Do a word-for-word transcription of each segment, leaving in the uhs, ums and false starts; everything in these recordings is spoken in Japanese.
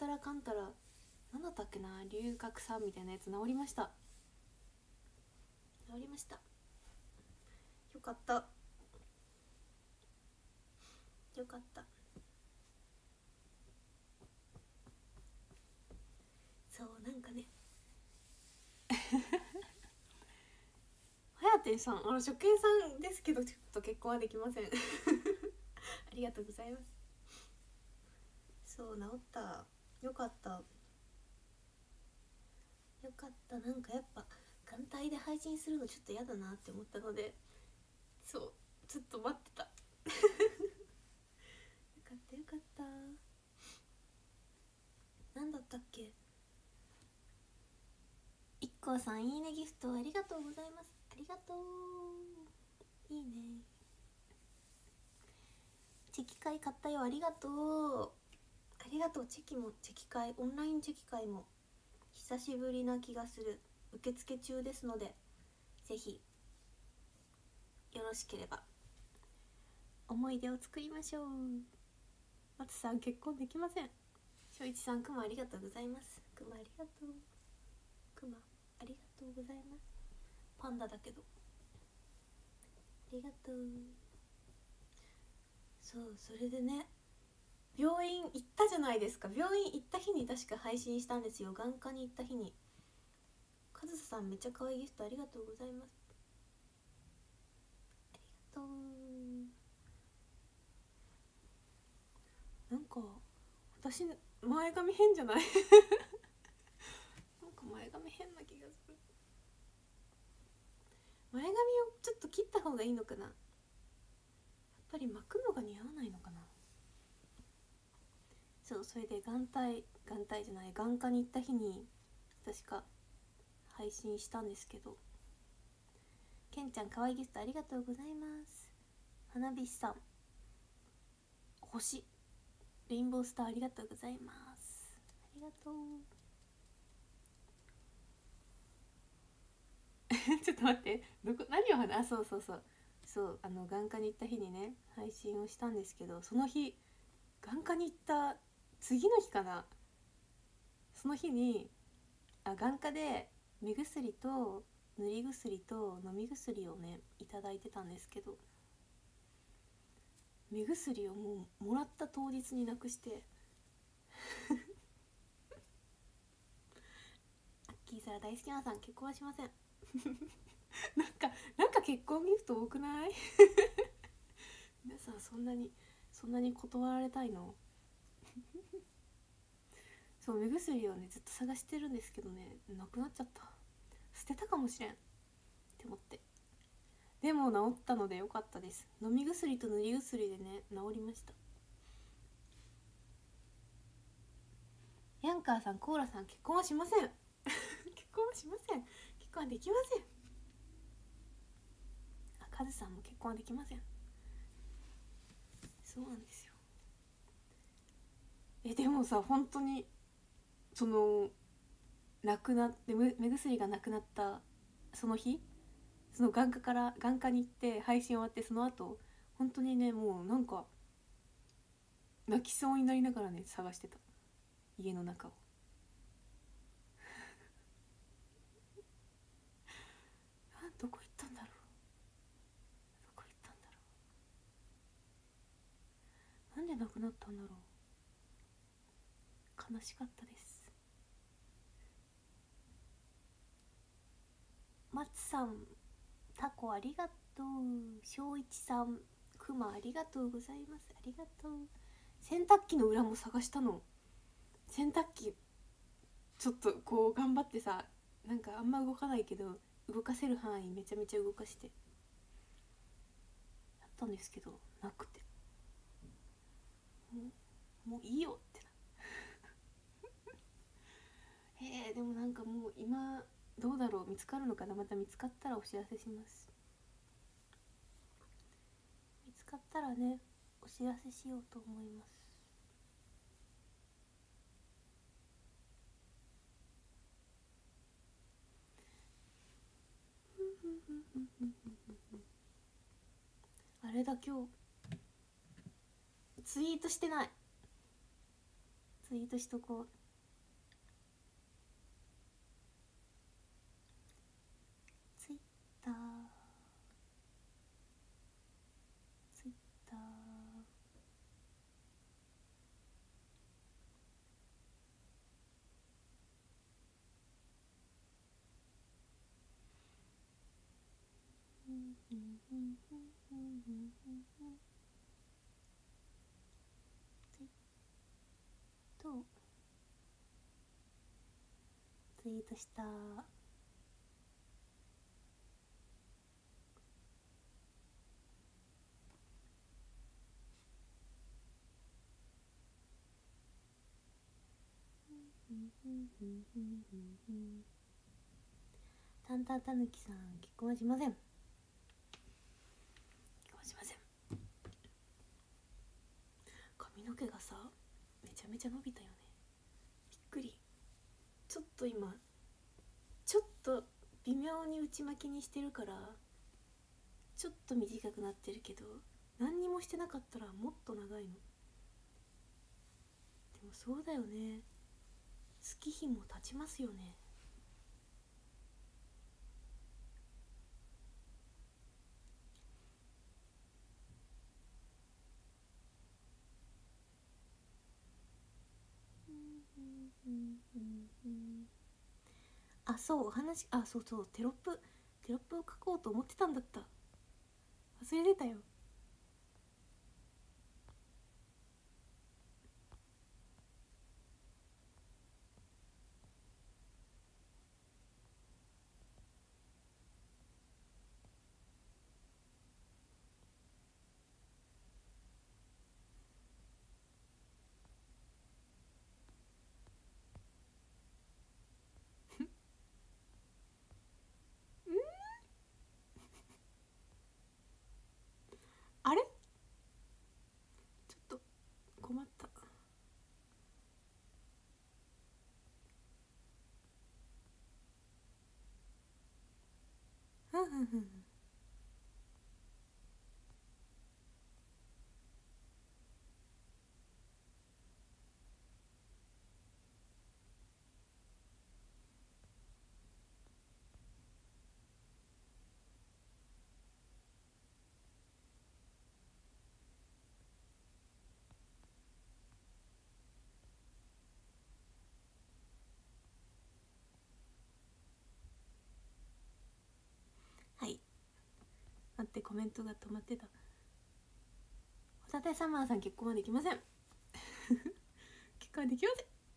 らかんたら何だったっけな、龍角散みたいなやつ治りました。治りました。よかった、よかった。そうなんかねはやてんさん、あの初見さんですけどちょっと結婚はできませんありがとうございます。そう治った、よかった、よかった。なんかやっぱ眼帯で配信するのちょっと嫌だなって思ったので、そうちょっと待ってたよかったよかった。なんだったっけ。いっこうさん、いいねギフトありがとうございます。ありがとう。いいね。チェキ会買ったよ、ありがとう。ありがとう。チェキも、チェキ会、オンラインチェキ会も久しぶりな気がする。受付中ですので、ぜひよろしければ思い出を作りましょう。松さん結婚できません。しょういちさん、くまありがとうございます。くまありがとう。くまありがとうございます。パンダだけどありがとう。そう、それでね、病院行ったじゃないですか。病院行った日に確か配信したんですよ。眼科に行った日に。かずささんめっちゃ可愛いギフトありがとうございます。ありがとう。なんか私前髪変じゃないなんか前髪変な気がする。前髪をちょっと切った方がいいのかな。やっぱり巻くのが似合わないのかな。そう、それで眼帯眼帯じゃない眼科に行った日に確か配信したんですけど、けんちゃん可愛いギフトありがとうございます。花火師さん、星レインボースターありがとうございます。ありがとうちょっと待って、どこ何を話あ、そうそうそうそうあの眼科に行った日にね配信をしたんですけど、その日眼科に行った次の日かな、その日にあ眼科で目薬と塗り薬と飲み薬をねいただいてたんですけど、目薬をもうもらった当日になくしてアッキーサラ大好きなさん、結婚はしませんなんかなんか結婚ギフト多くない皆さんそんなにそんなに断られたいのそう目薬をねずっと探してるんですけどね、なくなっちゃった。捨てたかもしれんって思って。でも治ったのでよかったです。飲み薬と塗り薬でね治りました。ヤンカーさん、コーラさん、結婚はしません結婚はしません。結婚はできません。あ、カズさんも結婚はできません。そうなんですよ。えでもさ、本当にその亡くなって目薬がなくなったその日、その眼科から眼科に行って配信終わって、その後本当にねもうなんか泣きそうになりながらね探してた家の中をあ、どこ行ったんだろう、どこ行ったんだろう、なんで亡くなったんだろう。悲しかったです。松さん、タコありがとう。しょういちさん、くまありがとうございます。ありがとう。洗濯機の裏も探したの。洗濯機ちょっとこう頑張ってさ、なんかあんま動かないけど動かせる範囲めちゃめちゃ動かしてやったんですけどなくて、もう、もういいよってなへえ。でもなんかもう今どうだろう、見つかるのかな。また見つかったらお知らせします。見つかったらねお知らせしようと思います。あれだ、今日ツイートしてないツイートしとこう。ツイッターツイッターとツイートした。たんたんたぬきさん、結婚はしません。結婚しません。髪の毛がさ、めちゃめちゃ伸びたよね。びっくり。ちょっと今ちょっと微妙に内巻きにしてるからちょっと短くなってるけど、何にもしてなかったらもっと長いの。でもそうだよね、月日も経ちますよね。あ、そう、お話、あ、そうそう、テロップテロップを書こうと思ってたんだった。忘れてたよ。あれちょっと困った。ふんふんふん。はい、待って、コメントが止まってた。ホタテサマーさん、結婚はできません。結婚はできま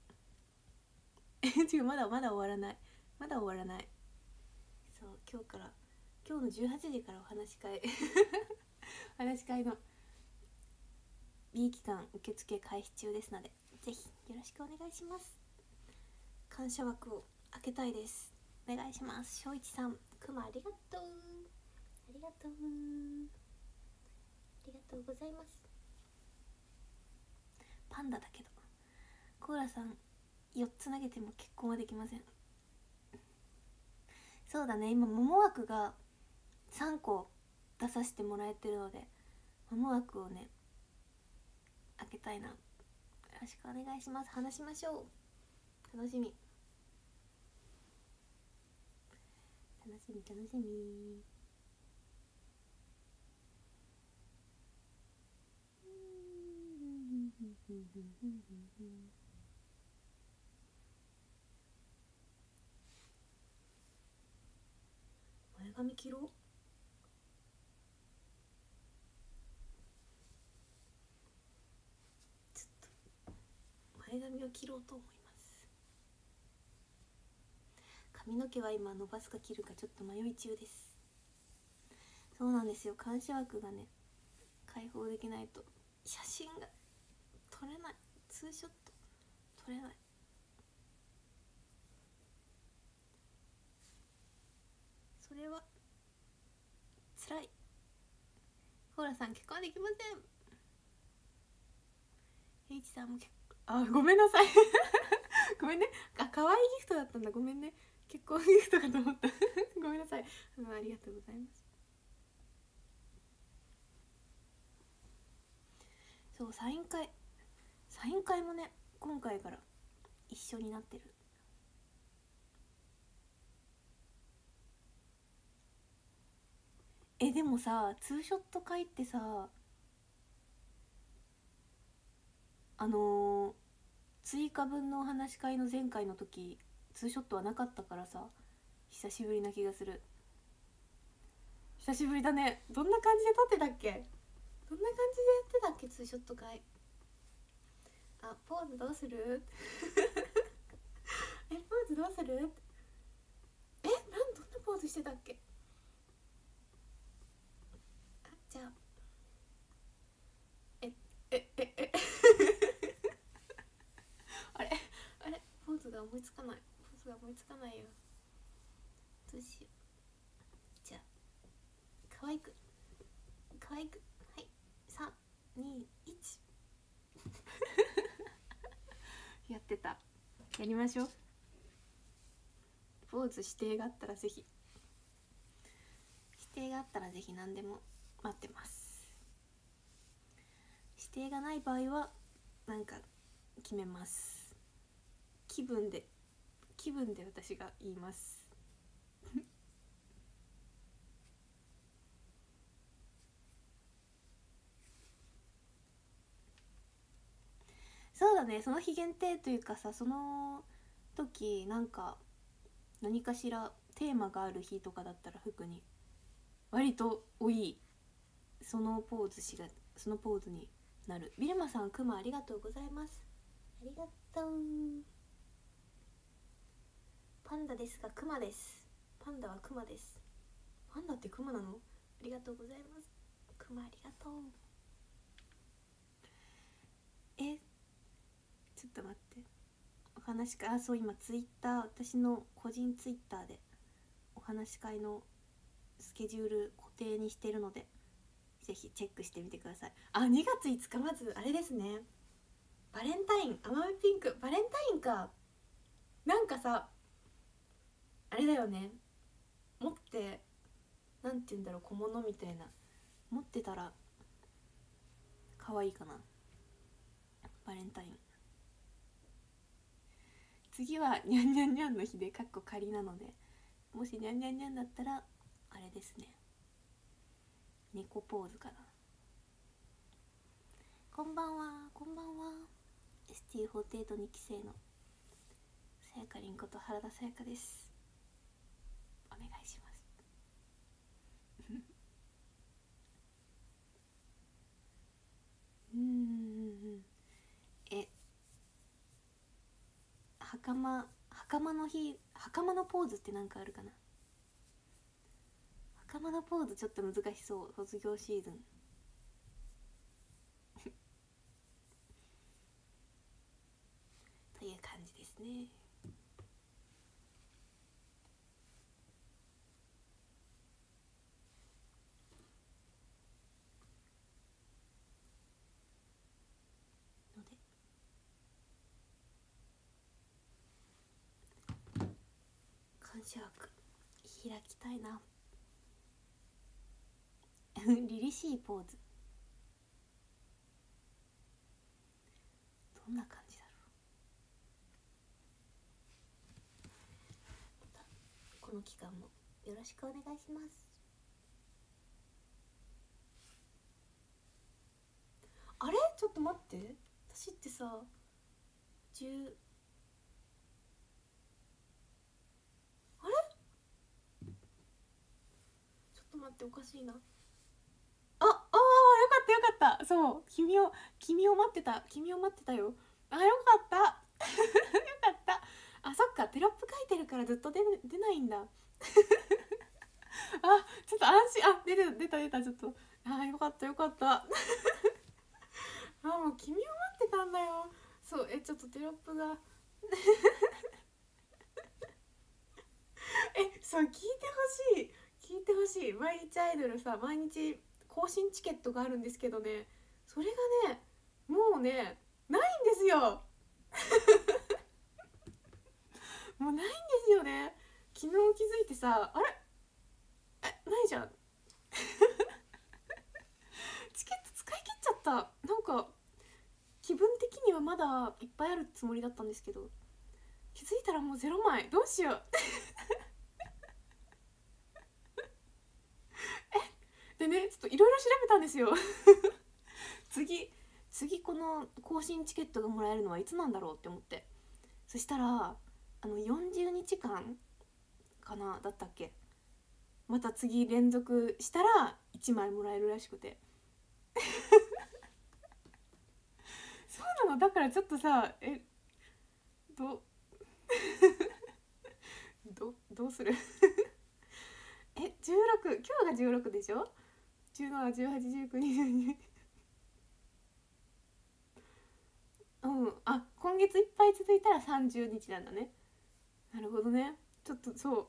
せん。違う、まだまだ終わらない、まだ終わらない。そう、今日から今日のじゅうはちじからお話し会お話し会の B 期間受付開始中ですので、ぜひよろしくお願いします。感謝枠を開けたいです。お願いします。しょういちさん、くまありがとう、ありがとう、ありがとうございます。パンダだけど、コーラさんよっつ投げても結婚はできません。そうだね、今桃枠がさんこ出させてもらえてるので、桃枠をね開けたいな。よろしくお願いします。話しましょう。楽しみ楽しみ楽しみ。前髪切ろう。ちょっと前髪を切ろうと思います。髪の毛は今伸ばすか切るかちょっと迷い中です。そうなんですよ、監視枠がね開放できないと写真が撮れない、ツーショット撮れない。それはつらい。コーラさん、結婚はできません。ヘイチさんも結婚、あ、ごめんなさいごめんね、あ、可愛いギフトだったんだ、ごめんね、結婚ギフトかと思ったごめんなさい、あの、ありがとうございます。そう、サイン会サイン会もね今回から一緒になってる。えでもさ、ツーショット会ってさ、あのー、追加分のお話し会の前回の時ツーショットはなかったからさ、久しぶりな気がする。久しぶりだね。どんな感じで撮ってたっけ、どんな感じでやってたっけツーショット会。あ、ポーズどうするえ、ポーズどうする、え、なんどんなポーズしてたっけ。あ、じゃあええええあれあれ、ポーズが思いつかない、ポーズが思いつかないよ。どうしよう。じゃあ可愛く可愛く、はい、さんにいちやってた。やりましょう。ポーズ指定があったらぜひ、指定があったらぜひ何でも待ってます。指定がない場合はなんか決めます。気分で気分で私が言いますそうだね、その日限定というかさ、その時なんか何かしらテーマがある日とかだったら服に割と多いそのポーズしがそのポーズになる。ビルマさん、クマありがとうございます。ありがとう。パンダですがクマです。パンダはクマです。パンダってクマなの？ありがとうございます。クマありがとう。え、ちょっと待って、お話か、あ、そう、今ツイッター、私の個人ツイッターでお話し会のスケジュール固定にしてるので、ぜひチェックしてみてください。あ、にがついつか、まずあれですね、バレンタイン、甘めピンク、バレンタインか。なんかさ、あれだよね、持ってなんて言うんだろう、小物みたいな持ってたら可愛いかな。バレンタイン、次はニャンニャンニャンの日でかっこ仮なので、もしニャンニャンニャンだったらあれですね、猫ポーズかな。こんばんは、こんばんは。 エスティーフォーティーエイト にきせいのさやかりんこと原田さやかです。お願いしますうんうんうん、え、袴袴の日、袴のポーズってなんかあるかな。袴のポーズちょっと難しそう、卒業シーズンという感じですね。ので感謝枠開きたいな凛々しいポーズ、どんな感じだろう。またこの期間もよろしくお願いします。あれ、ちょっと待って、私ってさじゅう、あれ、ちょっと待って、おかしいな。ああー、よかったよかった、そう、君を君を待ってた君を待ってたよ。あ、よかったよかった。あ、そっか、テロップ書いてるからずっと出出ないんだあ、ちょっと安心、あ、出た出た出た、ちょっと、あ、よかったよかったあ、もう君を待ってたんだよ。そう、え、ちょっとテロップがえ、そう、聞いてほしい聞いてほしい。毎日アイドルさ、毎日更新チケットがあるんですけどね、それがね、もうね、ないんですよもうないんですよね。昨日気づいてさ、あれ、え、ないじゃんチケット使い切っちゃった。なんか気分的にはまだいっぱいあるつもりだったんですけど、気づいたらもうゼロまい。どうしようえでね、ちょっといろいろ調べたんですよ次次この更新チケットがもらえるのはいつなんだろうって思って、そしたらあのよんじゅうにちかんかなだったっけ、また次連続したらいちまいもらえるらしくてそうなの。だからちょっとさ、えどどどうするえじゅうろく、今日がじゅうろくでしょ、じゅうなな、じゅうはち、じゅうきゅう、にじゅうにうん、あ、今月いっぱい続いたらさんじゅうにちなんだね。なるほどね。ちょっとそう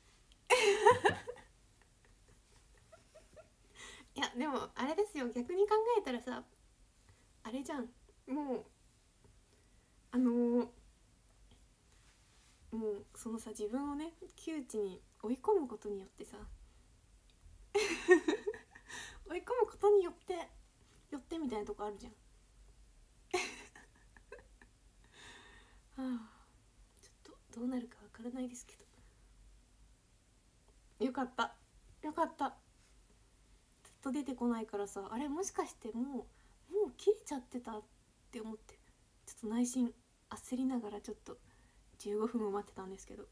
いやでもあれですよ、逆に考えたらさ、あれじゃん、もうあのー、もうそのさ、自分をね窮地に追い込むことによってさ追い込むことによってよってみたいなとこあるじゃんはあ、ちょっとどうなるかわからないですけど、よかったよかった、ずっと出てこないからさ、あれもしかしてもうもう切れちゃってたって思って、ちょっと内心焦りながらちょっとじゅうごふんを待ってたんですけど。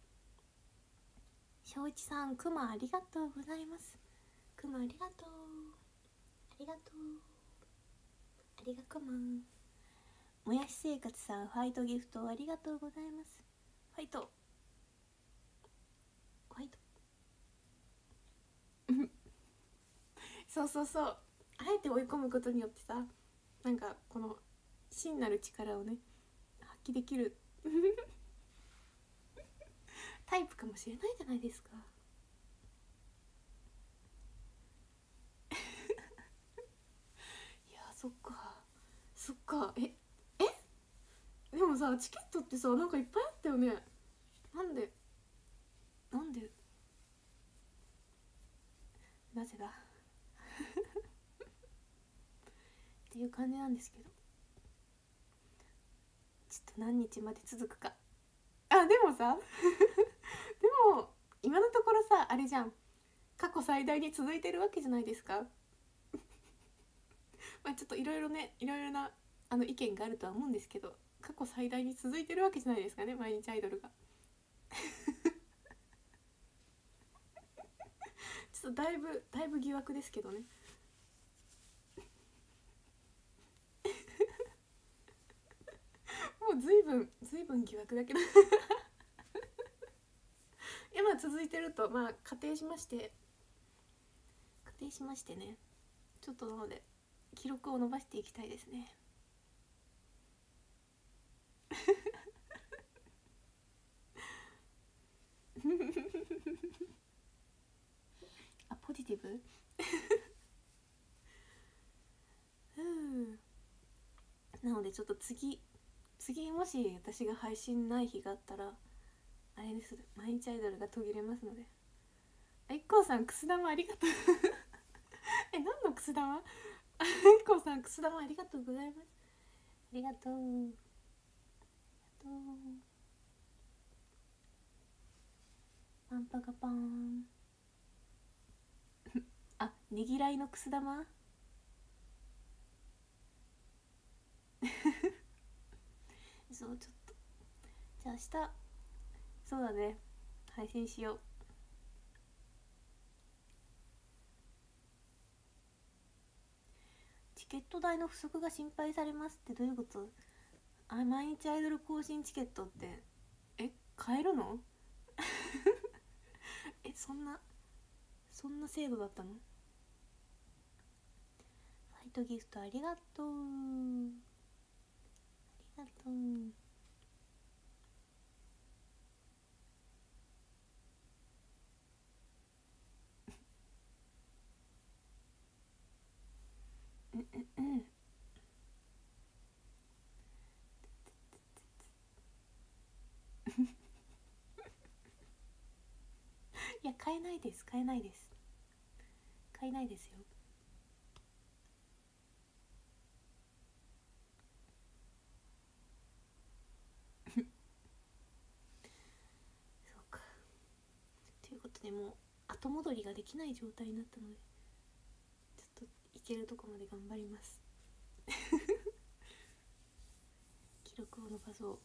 翔一さん、くまありがとうございます。くまありがとうありがとうありがくまん。もやし生活さん、ファイトギフトありがとうございます。ファイトファイトそうそうそう、あえて追い込むことによってさ、なんかこの真なる力をね発揮できるタイプかもしれないじゃないですかいや、そっかそっか、ええでもさ、チケットってさ、なんかいっぱいあったよね。なんでなんでなぜだっていう感じなんですけど、ちょっと何日まで続くか。あ、でもさでも今のところさ、あれじゃん、過去最大に続いてるわけじゃないですかまあちょっといろいろね、いろいろなあの意見があるとは思うんですけど、過去最大に続いてるわけじゃないですかね、毎日アイドルがちょっとだいぶだいぶ疑惑ですけどねもう随分随分疑惑だけどいや、まあ続いてるとまあ仮定しまして仮定しましてね、ちょっとなので記録を伸ばしていきたいですねあ、ポジティブうんなのでちょっと次次もし私が配信ない日があったらあれです、毎日アイドルが途切れますので。あ、いっこうさん、くす玉ありがとうえ、何のくす玉いっこうさん、くす玉ありがとうございます。ありがとうありがとう。パンパカパンあ、ねぎらいのくす玉そう、ちょっとじゃあ明日、そうだね、配信しよう。チケット代の不足が心配されますってどういうこと？あ、毎日アイドル更新チケットってえ、買えるのえ、そんなそんな制度だったの？ファイトギフトありがとうありがとううんうんうんいや、買えないです買えないです買えないですよ。 とね、もう後戻りができない状態になったので、ちょっといけるとこまで頑張ります記録を伸ばそう。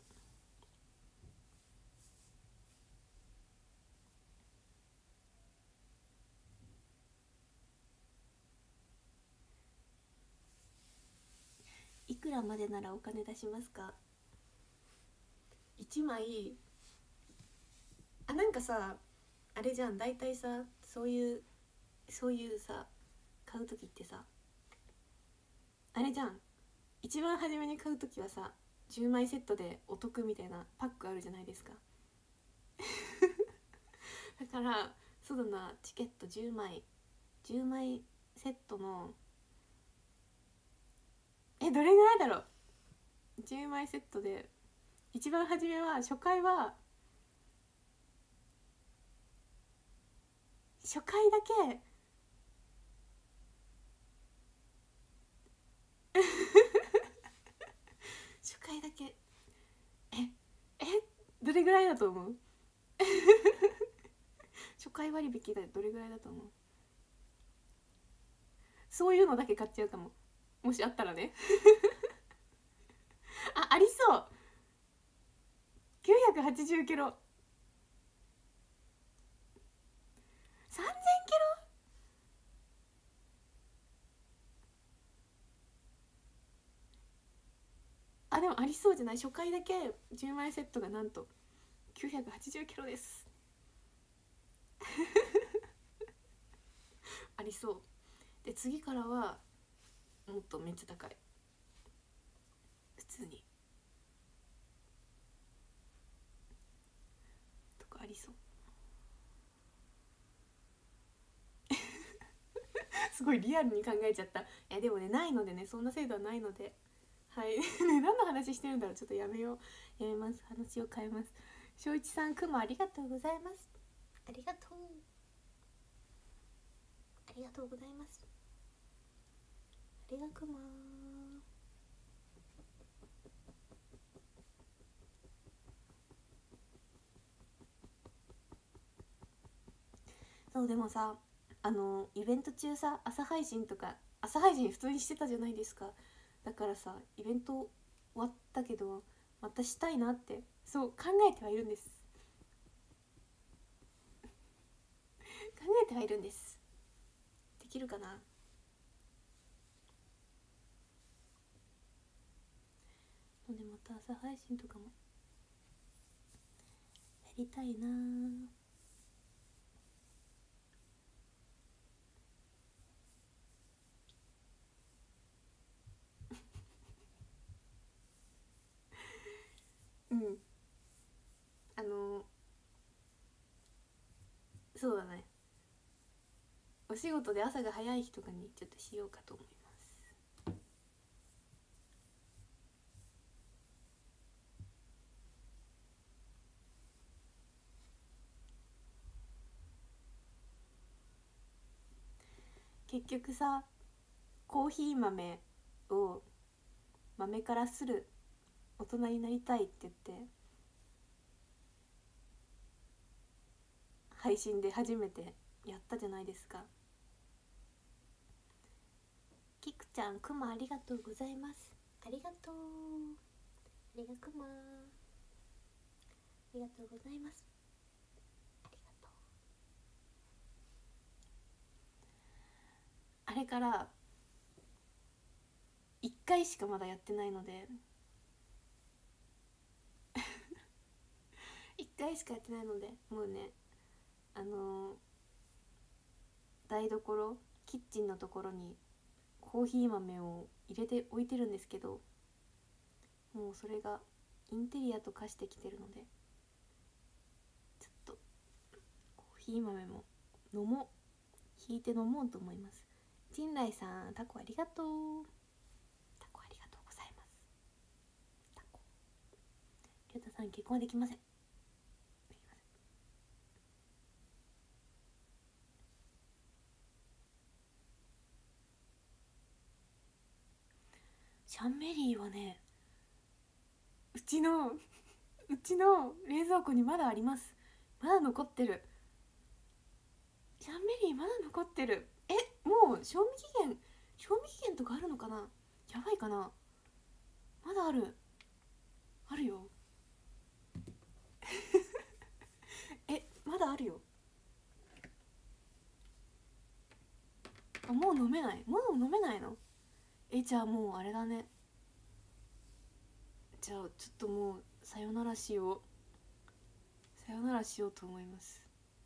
いくらまでならお金出しますか？いちまい、あ、なんかさ、あれじゃん、大体さ、そういうそういうさ、買う時ってさ、あれじゃん、一番初めに買う時はさ、じゅうまいセットでお得みたいなパックあるじゃないですかだからそうだな、チケットじゅうまいじゅうまいセットの、えどれぐらいだろう。じゅうまいセットで一番初めは、初回は初回だけ初回だけええどれぐらいだと思う初回割引だ、どれぐらいだと思う？そういうのだけ買っちゃうかも、もしあったらねあ、ありそう。きゅうひゃくはちじゅうキロ、さんぜんキロ、あ、でもありそうじゃない？初回だけじゅうまいセットがなんときゅうひゃくはちじゅうキロですありそう。で次からはもっとめっちゃ高い、普通にとかありそうすごいリアルに考えちゃった。いやでもね、ないのでね、そんな制度はないので、はいね、何の話してるんだろう。ちょっとやめようやめます、話を変えます。翔一さん、くまありがとうございます。ありがとうありがとうございます。ありがくまそう、でもさ、あのイベント中さ、朝配信とか朝配信普通にしてたじゃないですか。だからさ、イベント終わったけどまたしたいなって、そう考えてはいるんです考えてはいるんです。できるかな。のでまた朝配信とかもやりたいなうん、あのそうだね、お仕事で朝が早い日とかにちょっとしようかと思います。結局さ、コーヒー豆を豆からする大人になりたいって言って配信で初めてやったじゃないですか。きくちゃん、くまありがとうございます。ありがとう、ありがくま、ありがとうございます。ありがとう。あれからいっかいしかまだやってないのでいっかいしかやってないので、もうね、あのー、台所キッチンのところにコーヒー豆を入れて置いてるんですけど、もうそれがインテリアと化してきてるので、ちょっとコーヒー豆も飲もう、引いて飲もうと思います。陣内さん、タコありがとう、タコありがとうございます。タコ、りゅうたさん、結婚はできません。シャンメリーはね、うちのうちの冷蔵庫にまだあります。まだ残ってる。 シャンメリーまだ残ってる。え、もう賞味期限賞味期限とかあるのかな。やばいかな。まだあるあるよえ、まだあるよ。あ、もう飲めない。もう飲めないの。え、じゃあもうあれだね。じゃあちょっともうさよならしよう。さよならしようと思います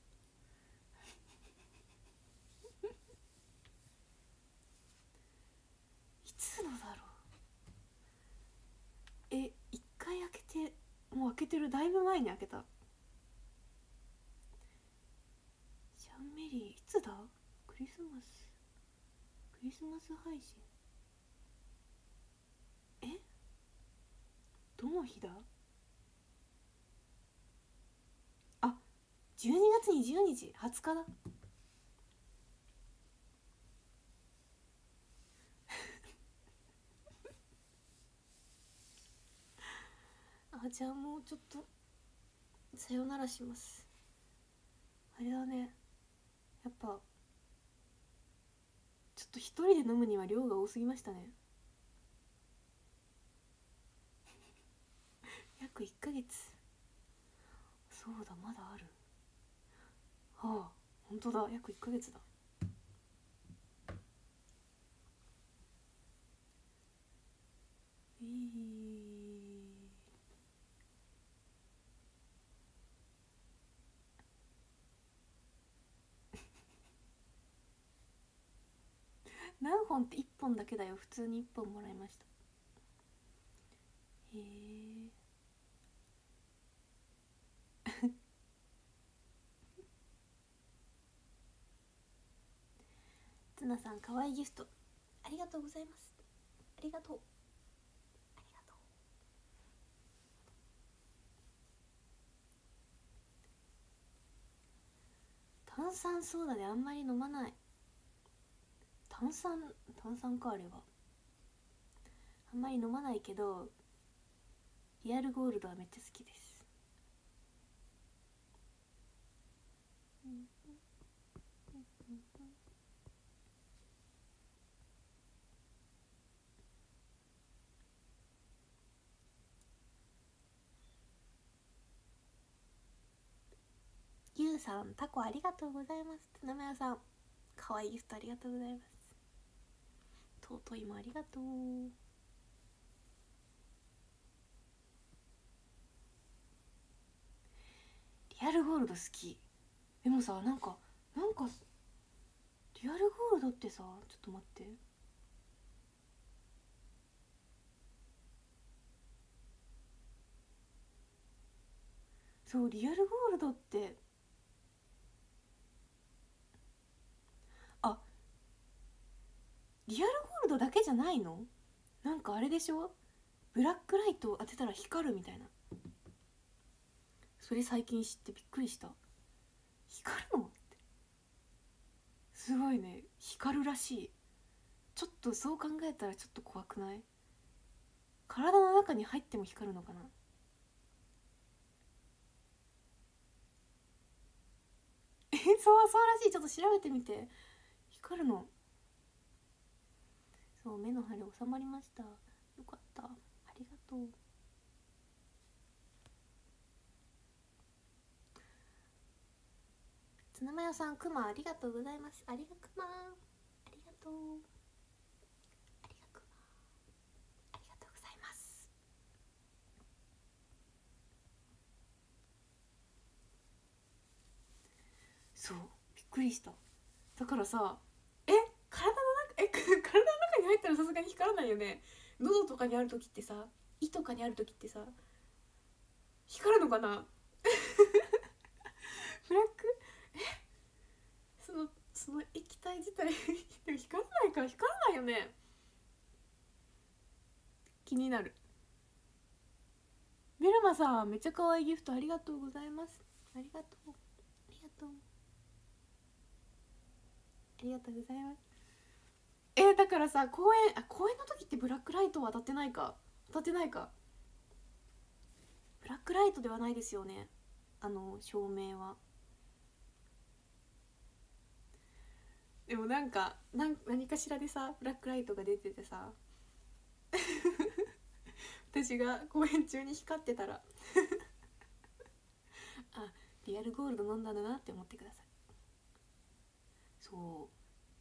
いつのだろう。え、一回開けて、もう開けてる。だいぶ前に開けた。シャンメリーいつだ。クリスマスクリスマス配信。え、どの日だ。あ、じゅうにがつにじゅうにち、はつかだあ、じゃあもうちょっとさよならします。あれだね、やっぱちょっと一人で飲むには量が多すぎましたね。約いっかげつ。そうだ、まだある。はあ、ほんとだ、約いっかげつだ。えー、何本っていっぽんだけだよ。普通にいっぽんもらいました。へえツナさん、かわいいギフトありがとうございます。ありがとうありがとう。炭酸ソーダであんまり飲まない。炭酸炭酸か。あれはあんまり飲まないけど、リアルゴールドはめっちゃ好きです。ゆうさん、タコありがとうございます。ツナマヨさん、かわいいギフトありがとうございます。尊いもありがとう。リアルゴールド好き。でもさ、なんかなんかリアルゴールドってさ、ちょっと待って、そう、リアルゴールドって、あ、リアルゴールドだけじゃないの。なんかあれでしょ、ブラックライトを当てたら光るみたいな。それ最近知ってびっくりした。光るのって、すごいね。光るらしい。ちょっとそう考えたらちょっと怖くない？体の中に入っても光るのかな。え、そうそうらしい。ちょっと調べてみて。光るの。そう、目の腫れ収まりました。よかった、ありがとう。ツナマヨさん、クマありがとうございます。ありがクマ、ありがとう、ありがクマ、ありがとうございます。そう、びっくりした。だからさ、え、体の中、え、体の中に入ったらさすがに光らないよね。喉とかにある時ってさ、胃とかにある時ってさ、光るのかな。ブラック、そのその液体自体でも光らないから、光らないよね。気になる。ベルマさん、めっちゃ可愛いギフトありがとうございます。ありがとうありがとうありがとうございます。えー、だからさ、公園、あ、公園の時ってブラックライトは当たってないか。当たってないか。ブラックライトではないですよね、あの照明は。 でもなんかなん何かしらでさブラックライトが出ててさ私が公演中に光ってたらあ、リアルゴールド飲んだんだなって思ってください。そう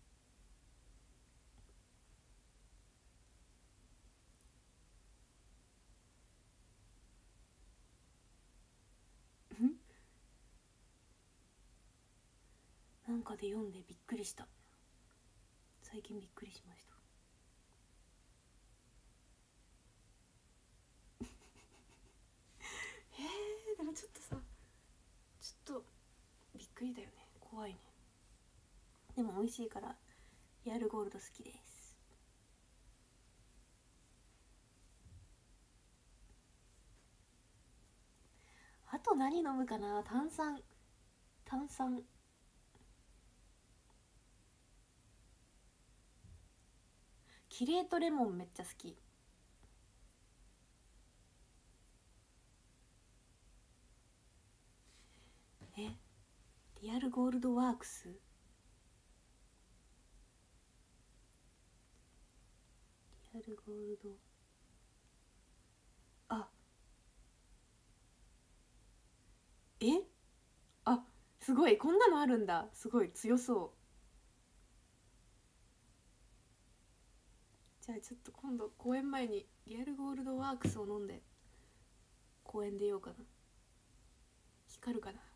なんかで読んでびっくりした。最近びっくりしました。えー、でもちょっとさちょっとびっくりだよね。怖いね。でも美味しいからリアルゴールド好きです。あと何飲むかな。炭酸炭酸キレートレモンめっちゃ好き。え、リアルゴールドワークス、リアルゴールド、あ、え、あ、すごい、こんなのあるんだ。すごい強そう。じゃあちょっと今度公演前にリアルゴールドワークスを飲んで公演出ようかな。光るかな。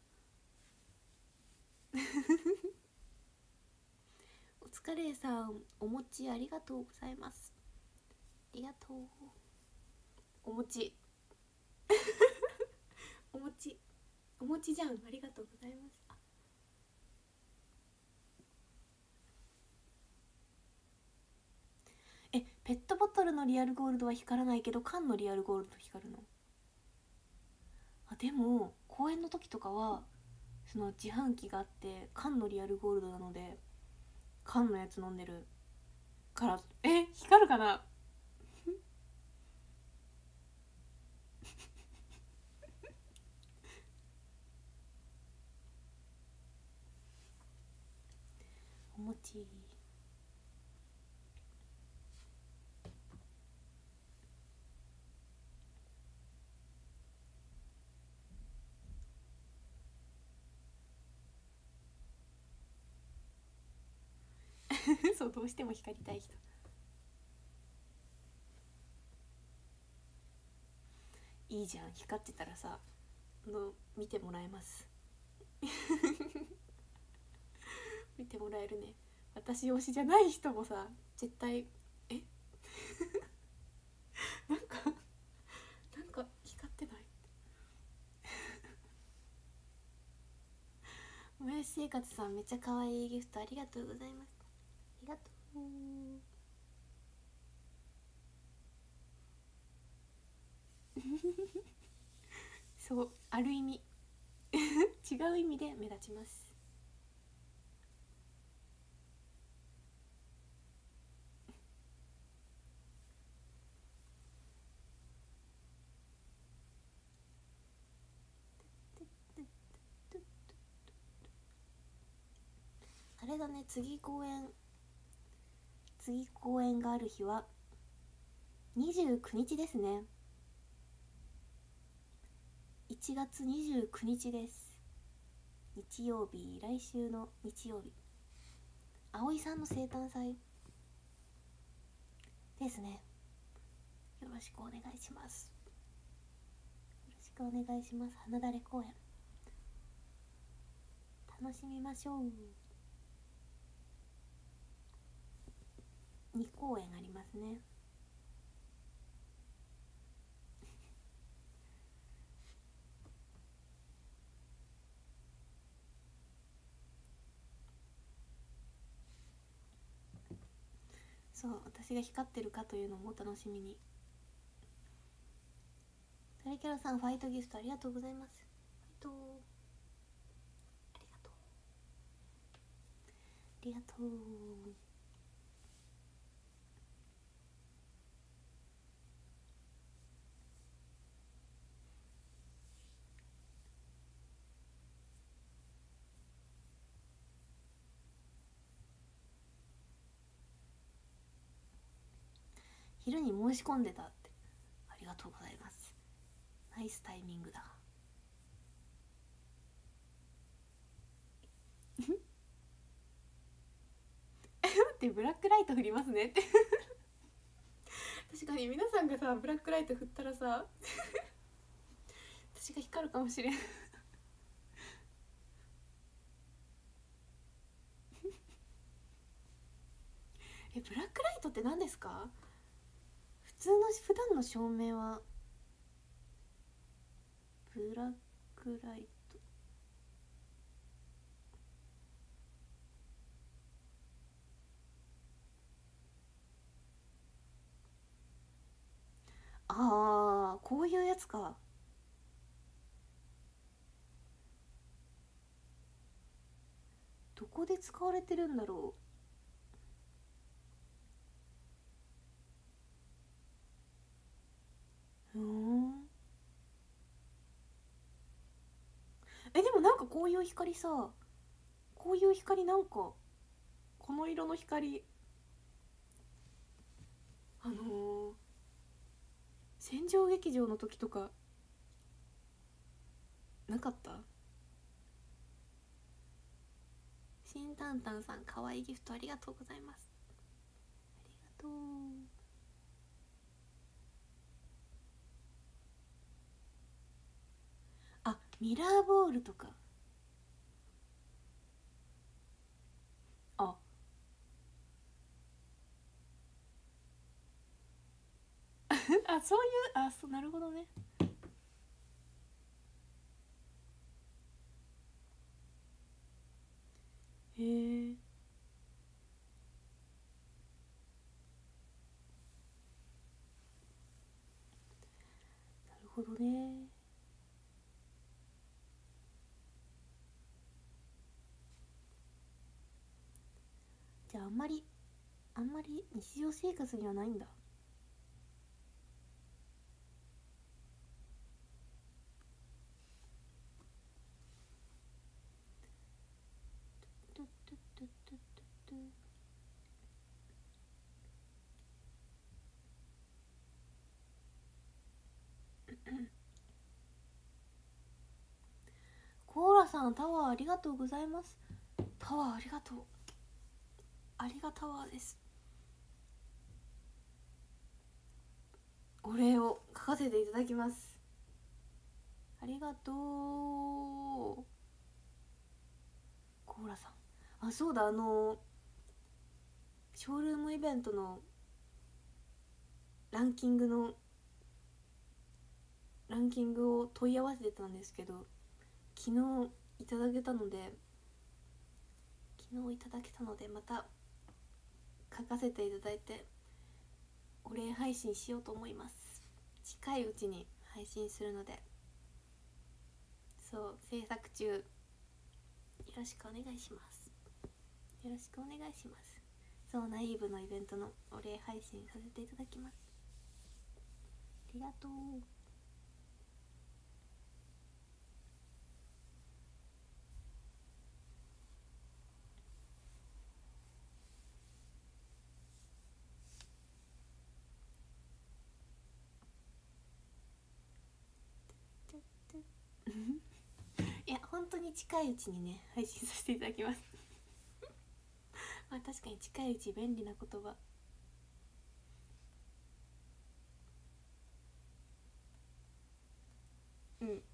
お疲れさん、お餅ありがとうございます。ありがとう。お餅お餅お餅じゃん、ありがとうございます。え、ペットボトルのリアルゴールドは光らないけど缶のリアルゴールド光るの。あ、でも公演の時とかはその自販機があって缶のリアルゴールドなので缶のやつ飲んでるから、え、光るかな。お餅そう、どうしても光りたい人いいじゃん。光ってたらさ、あの見てもらえます見てもらえるね。私推しじゃない人もさ絶対えなんかなんか光ってない。もやし生活さん、めっちゃ可愛いギフトありがとうございます。ありがとう。そう、ある意味違う意味で目立ちます。あれだね、次公演次公演がある日はにじゅうくにちですね。いちがつにじゅうくにちです。日曜日、来週の日曜日、葵さんの生誕祭ですね。よろしくお願いします。よろしくお願いします。花だれ公演楽しみましょう。に公演ありますね。そう、私が光ってるかというのもお楽しみに。トレキャラさん、ファイトギフトありがとうございます。ファイトありがとうありがとう。 昼に申し込んでたって。ありがとうございます。ナイスタイミングだ。待って、ブラックライト振りますねって確かに皆さんがさブラックライト振ったらさ私が光るかもしれんえ、ブラックライトって何ですか？普通の普段の照明はブラックライト、ああこういうやつか。どこで使われてるんだろう。うーん、え、でもなんかこういう光さ、こういう光、なんかこの色の光、あのー、戦場劇場の時とかなかった？新タンタンさん、かわいいギフトありがとうございます。ありがとう。あ、ミラーボールとか。ああ、そういう、あ、そう、なるほどね。へえ。なるほどね。じゃああんまりあんまり日常生活にはないんだ。トゥトゥトゥトゥトゥトゥコーラさん、タワーありがとうございます。タワーありがとう。ありがタワーです。お礼を書かせていただきます。ありがとうコーラさん。あ、そうだ、あのショールームイベントのランキングのランキングを問い合わせてたんですけど、昨日いただけたので昨日いただけたのでまた書かせていただいてお礼配信しようと思います。近いうちに配信するので、そう制作中よろしくお願いします。よろしくお願いします。そうナイーブのイベントのお礼配信させていただきます。ありがとう。いや本当に近いうちにね配信させていただきますまあ確かに近いうち便利な言葉。うん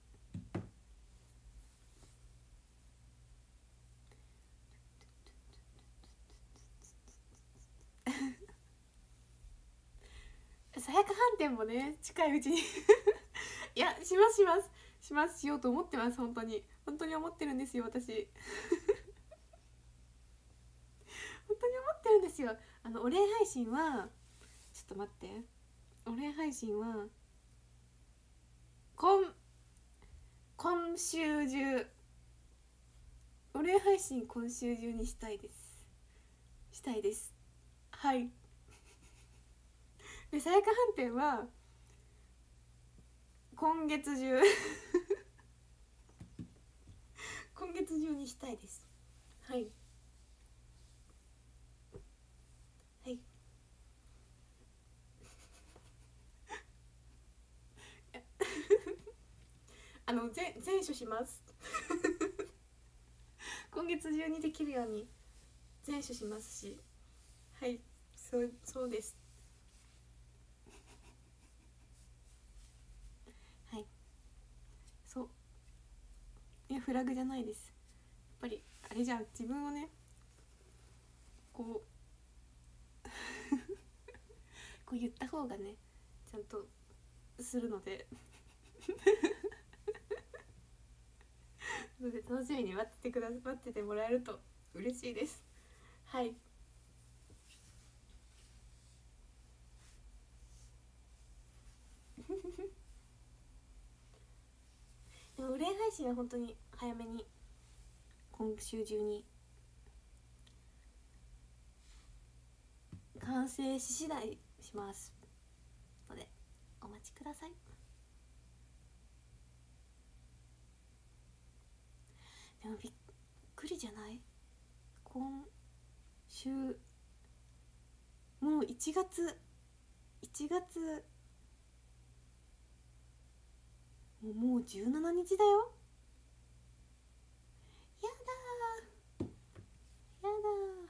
さやか飯店もね近いうちにいやしますしますしますしようと思ってます。本当に本当に思ってるんですよ私本当に思ってるんですよ。あのお礼配信はちょっと待って、お礼配信は今今週中お礼配信今週中にしたいですしたいですはいでさやか飯店は今月中今月中にしたいです。はいはいあの全全処します今月中にできるように全処しますし、はい、そうそうです。はい、そういやフラグじゃないです。やっぱりあれじゃん、自分をねこうこう言った方がねちゃんとするのでので楽しみに待っててくだ待っててもらえると嬉しいです。はいでも憂い配信は本当に早めに今週中に完成し次第しますのでお待ちください。でもびっくりじゃない？今週もういちがついちがつもうじゅうしちにちだよ。やだーやだー。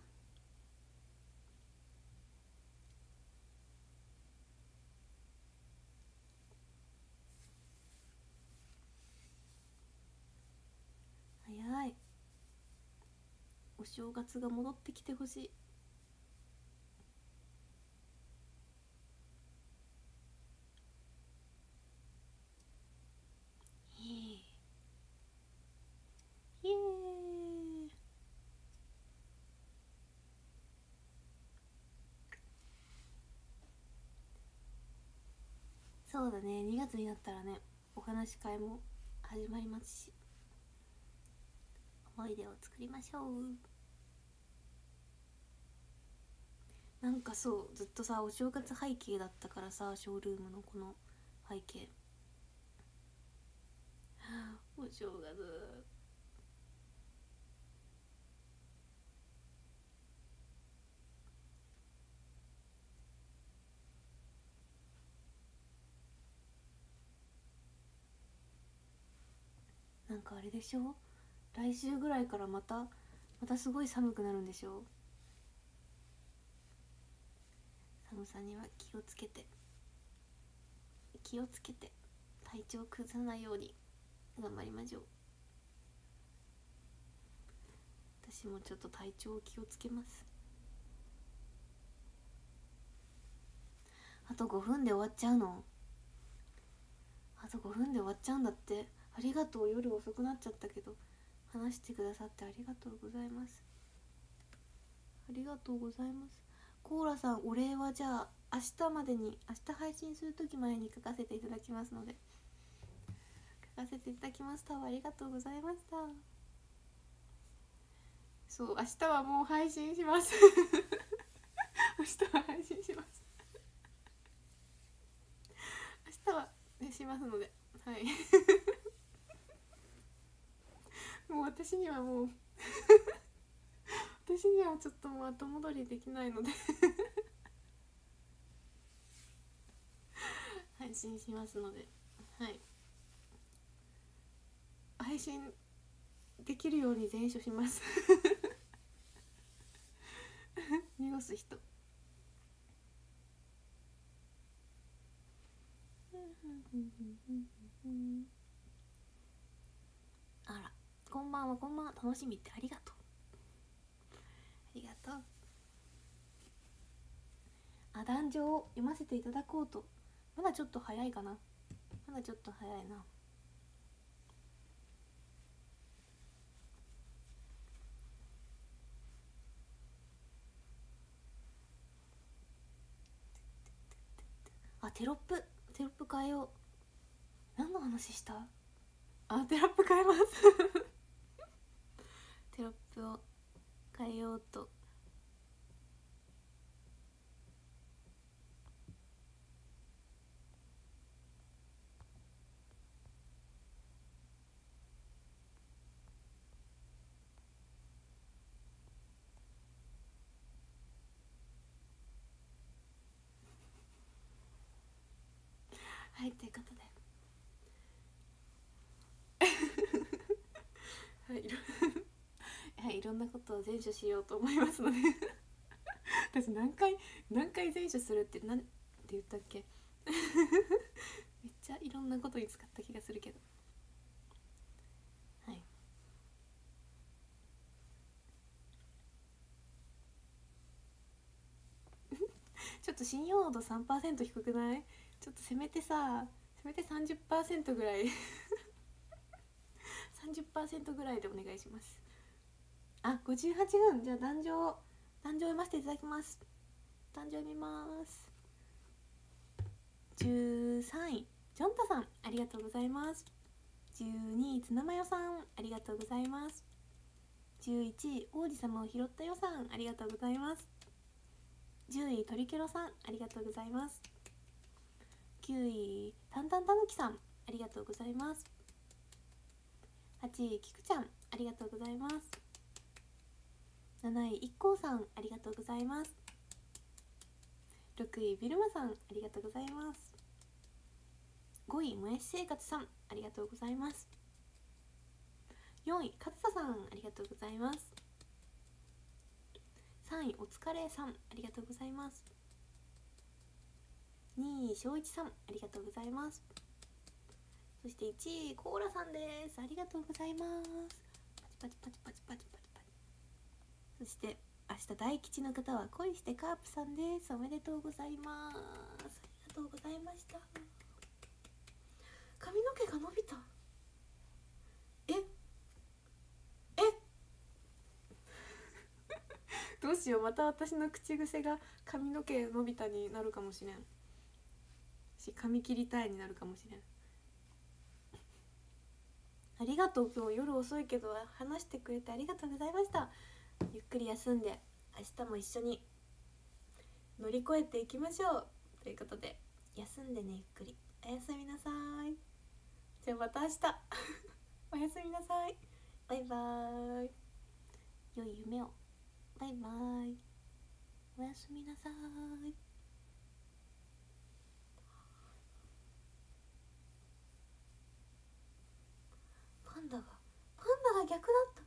早い。お正月が戻ってきてほしい。イエーイ。そうだね、にがつになったらねお話し会も始まりますし、思い出を作りましょう。なんかそうずっとさお正月背景だったからさ、ショールームのこの背景お正月なんかあれでしょ、来週ぐらいからまたまたすごい寒くなるんでしょ。寒さには気をつけて気をつけて体調崩さないように頑張りましょう。私もちょっと体調を気をつけます。あとごふんで終わっちゃうの？あとごふんで終わっちゃうんだって。ありがとう、夜遅くなっちゃったけど話してくださってありがとうございます。ありがとうございます。コーラさん、お礼はじゃあ明日までに、明日配信する時前に書かせていただきますので、書かせていただきました。ありがとうございました。そう、明日はもう配信します明日は配信します明日は、ね、しますので、はいもう私にはもう私にはちょっともう後戻りできないので配信しますので、はい、配信できるように全処します濁す人あら、こんばんは、こんばんは。楽しみってありがとうありがとう。あ、壇上を読ませていただこうと。まだちょっと早いかな、まだちょっと早いな。あ、テロップテロップ変えよう。何の話した？あ、テロップ変えますテロップを変えようと。はい、ということではい、いろはい、いろんなことを善処しようと思いますので私何回何回善処するってなんて言ったっけめっちゃいろんなことに使った気がするけど、はい。ちょっと信用度 さんパーセント 低くない？ちょっとせめてさ、せめて さんじゅっパーセント ぐらいさんじゅっパーセント ぐらいでお願いします。あ、ごじゅうはちふん。じゃあ壇上壇上読ませていただきます。壇上読みます。じゅうさんいジョンタさん、ありがとうございます。じゅうにいツナマヨさん、ありがとうございます。じゅういちい王子様を拾ったよさん、ありがとうございます。じゅういトリケロさん、ありがとうございます。きゅういタンタンタヌキさん、ありがとうございます。はちいキクちゃん、ありがとうございます。なないイッコーさん、ありがとうございます。ろくいビルマさん、ありがとうございます。ごいもやし生活さん、ありがとうございます。よんいかずささん、ありがとうございます。さんいお疲れさん、ありがとうございます。にいしょういちさん、ありがとうございます。そしていちいコーラさんです。ありがとうございます。パチパチパチパチパチパチパチ。そして明日大吉の方は恋してカープさんです。おめでとうございます。ありがとうございました。髪の毛が伸びた。ええどうしよう、また私の口癖が髪の毛伸びたになるかもしれんし、髪切りたいになるかもしれん。ありがとう。今日夜遅いけど話してくれてありがとうございました。ゆっくり休んで明日も一緒に乗り越えていきましょうということで、休んでね、ゆっくりおやすみなさい。じゃあまた明日おやすみなさい。バイバーイ。良い夢を。バイバーイ。おやすみなさい。パンダがパンダが逆だった。